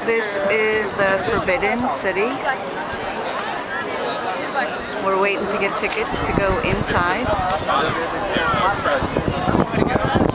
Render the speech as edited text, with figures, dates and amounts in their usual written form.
This is the Forbidden City. We're waiting to get tickets to go inside.